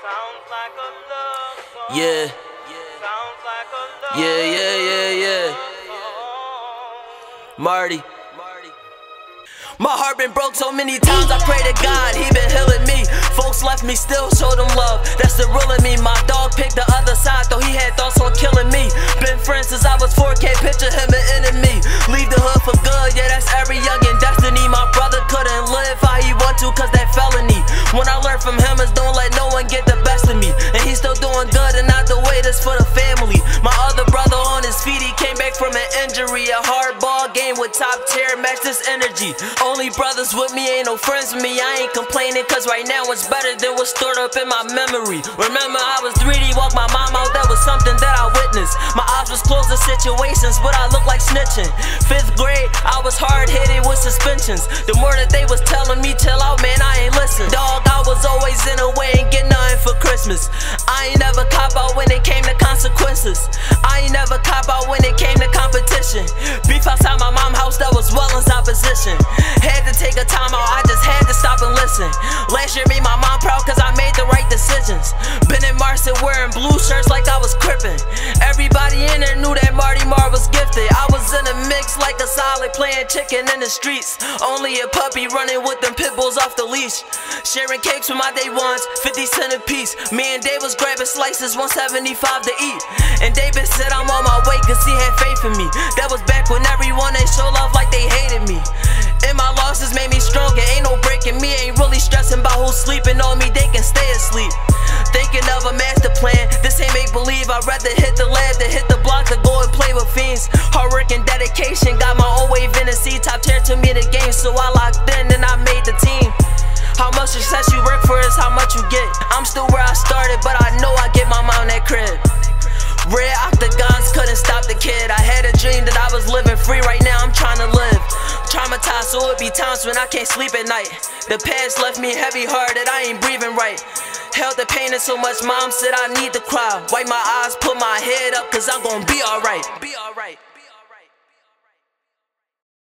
Yeah. Yeah. Marty. My heart been broke so many times, I pray to God, he been healing me. Folks left me, still showed them love, that's the real in me. My dog picked the other side, though he had thoughts on killing me. Been friends since I was 4K, picture him an enemy. Leave the hood for good, yeah, that's every youngin' destiny. My brother couldn't live how he want to, cause that felony. When I learned from him is don't let no one get the best of me. And he's still doing good and not the way, that's for the family. My other brother on his feet, he came back from an injury. A hard ball game with top tier, match this energy. Only brothers with me, ain't no friends with me. I ain't complaining, cause right now it's better than what's stored up in my memory. Remember I was 3D, walked my mom out, that was something that I witnessed. My eyes was closed to situations, but I look like snitching. 5th grade, I was hard-hitted with suspensions. The more that they was telling me, chill out, man, I ain't listen. Dog, I was always in a way, ain't get nothing for Christmas. I ain't never cop out when it came to consequences. I ain't never cop out when it came to competition. Beef outside my mom's house, that was well in opposition. Had to take a time out, I just had to stop and listen. Last year made my mom proud cause I made the right decisions. Been in Marcy wearing blue shirts like I was crippin'. Everybody in there knew that Marty Mar was gifted. I was in a mix like a solid playing chicken in the streets. Only a puppy running with them pit bulls off the leash. Sharing cakes with my day ones, 50 cents a piece. Me and Dave was grabbing slices, 175 to eat. And David said I'm on my way cause he had faith in me. That was back when everyone they show love like they hated me. And my losses made me stronger, ain't no breaking me. Ain't really stressing about who's sleeping on me, they can stay asleep. Thinking of a master plan, this ain't make believe. I'd rather hit the lab than hit the block to go and play with fiends. Hard work and dedication, got my own wave in the sea. Top tier to me the game, so I locked in and I made the team. How much success you work for is how much you get. I'm still where I started, but I know I get my mom that crib. Red octagons couldn't stop the kid. I had a dream that I was living free, right now I'm trying to live. Traumatized, so it be times when I can't sleep at night. The past left me heavy hearted, I ain't breathing right. Held the pain in so much, mom said I need to cry. Wipe my eyes, put my head up, cause I'm gonna be alright.